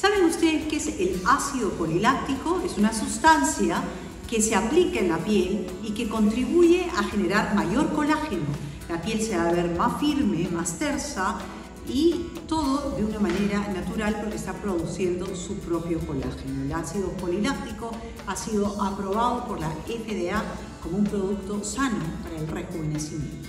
¿Saben ustedes qué es el ácido poliláctico? Es una sustancia que se aplica en la piel y que contribuye a generar mayor colágeno. La piel se va a ver más firme, más tersa y todo de una manera natural porque está produciendo su propio colágeno. El ácido poliláctico ha sido aprobado por la FDA como un producto sano para el rejuvenecimiento.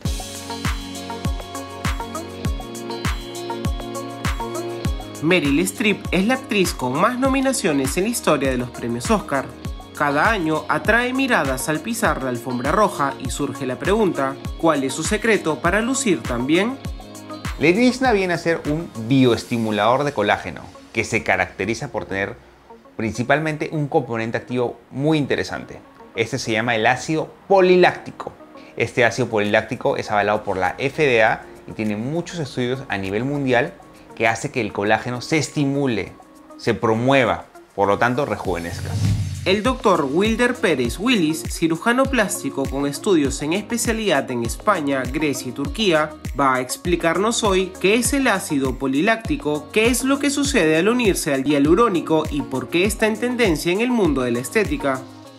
Meryl Streep es la actriz con más nominaciones en la historia de los premios Oscar. Cada año atrae miradas al pisar la alfombra roja y surge la pregunta, ¿cuál es su secreto para lucir tan bien? Lenizna viene a ser un bioestimulador de colágeno que se caracteriza por tener principalmente un componente activo muy interesante. Este se llama el ácido poliláctico. Este ácido poliláctico es avalado por la FDA y tiene muchos estudios a nivel mundial que hace que el colágeno se estimule, se promueva, por lo tanto rejuvenezcas. El Dr. Wilder Pérez Willis, cirujano plástico con estudios en especialidad en España, Grecia y Turquía, va a explicarnos hoy qué es el ácido poliláctico, qué es lo que sucede al unirse al hialurónico y por qué está en tendencia en el mundo de la estética.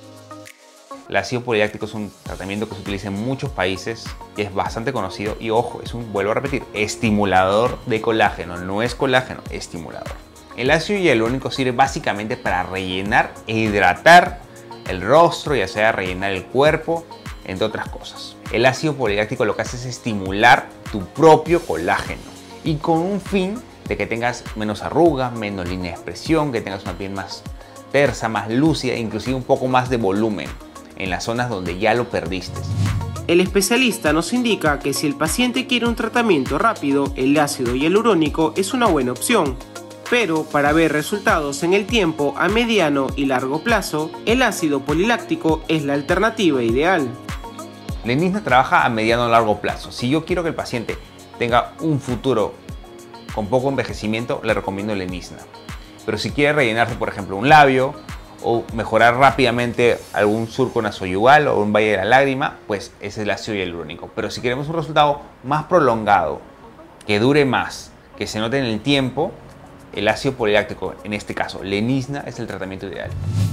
El ácido poliláctico es un tratamiento que se utiliza en muchos países y es bastante conocido y ojo, vuelvo a repetir, estimulador de colágeno, no es colágeno, estimulador. El ácido hialurónico sirve básicamente para rellenar e hidratar el rostro, ya sea rellenar el cuerpo, entre otras cosas. El ácido poliláctico lo que hace es estimular tu propio colágeno y con un fin de que tengas menos arrugas, menos línea de expresión, que tengas una piel más tersa, más lúcida, inclusive un poco más de volumen en las zonas donde ya lo perdiste. El especialista nos indica que si el paciente quiere un tratamiento rápido, el ácido hialurónico es una buena opción. Pero para ver resultados en el tiempo a mediano y largo plazo, el ácido poliláctico es la alternativa ideal. Lenizna trabaja a mediano o largo plazo. Si yo quiero que el paciente tenga un futuro con poco envejecimiento, le recomiendo Lenizna. Pero si quiere rellenarse, por ejemplo, un labio o mejorar rápidamente algún surco nasoyugal o un valle de la lágrima, pues ese es el ácido hialurónico. Pero si queremos un resultado más prolongado, que dure más, que se note en el tiempo, el ácido poliláctico, en este caso Lenizna, es el tratamiento ideal.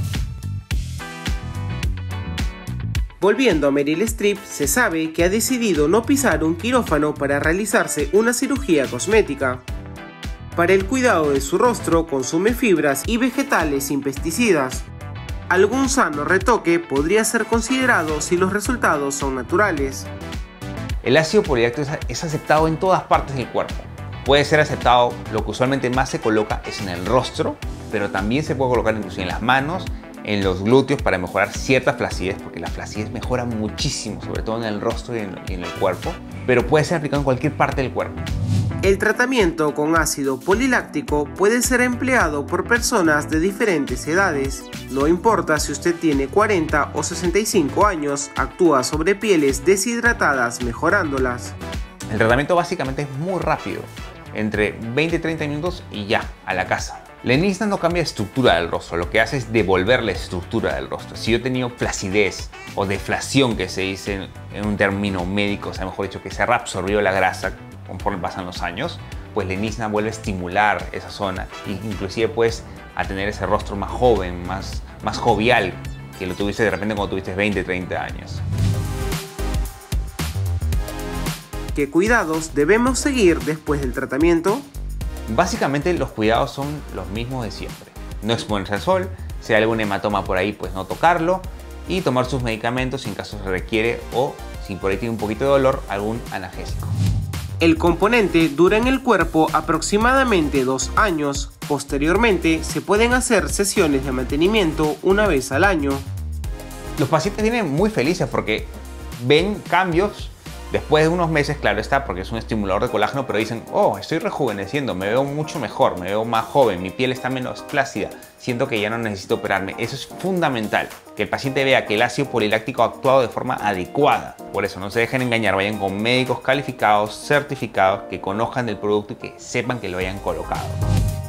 Volviendo a Meryl Streep, se sabe que ha decidido no pisar un quirófano para realizarse una cirugía cosmética. Para el cuidado de su rostro consume fibras y vegetales sin pesticidas. Algún sano retoque podría ser considerado si los resultados son naturales. El ácido poliláctico es aceptado en todas partes del cuerpo. Puede ser aceptado, lo que usualmente más se coloca es en el rostro, pero también se puede colocar incluso en las manos, en los glúteos para mejorar cierta flacidez, porque la flacidez mejora muchísimo, sobre todo en el rostro y en el cuerpo, pero puede ser aplicado en cualquier parte del cuerpo. El tratamiento con ácido poliláctico puede ser empleado por personas de diferentes edades. No importa si usted tiene 40 o 65 años, actúa sobre pieles deshidratadas mejorándolas. El tratamiento básicamente es muy rápido, entre 20 y 30 minutos y ya, a la casa. Lenizna no cambia estructura del rostro, lo que hace es devolver la estructura del rostro. Si yo he tenido flacidez o deflación, que se dice en un término médico, o sea, mejor dicho, que se ha reabsorbido la grasa conforme pasan los años, pues Lenizna vuelve a estimular esa zona e inclusive puedes a tener ese rostro más joven, más jovial que lo tuviste de repente cuando tuviste 20, 30 años. ¿Qué cuidados debemos seguir después del tratamiento? Básicamente los cuidados son los mismos de siempre. No exponerse al sol, si hay algún hematoma por ahí, pues no tocarlo y tomar sus medicamentos si en caso se requiere o si por ahí tiene un poquito de dolor, algún analgésico. El componente dura en el cuerpo aproximadamente 2 años. Posteriormente se pueden hacer sesiones de mantenimiento una vez al año. Los pacientes vienen muy felices porque ven cambios después de unos meses, claro está, porque es un estimulador de colágeno, pero dicen, oh, estoy rejuveneciendo, me veo mucho mejor, me veo más joven, mi piel está menos flácida, siento que ya no necesito operarme. Eso es fundamental, que el paciente vea que el ácido poliláctico ha actuado de forma adecuada. Por eso no se dejen engañar, vayan con médicos calificados, certificados, que conozcan del producto y que sepan que lo hayan colocado.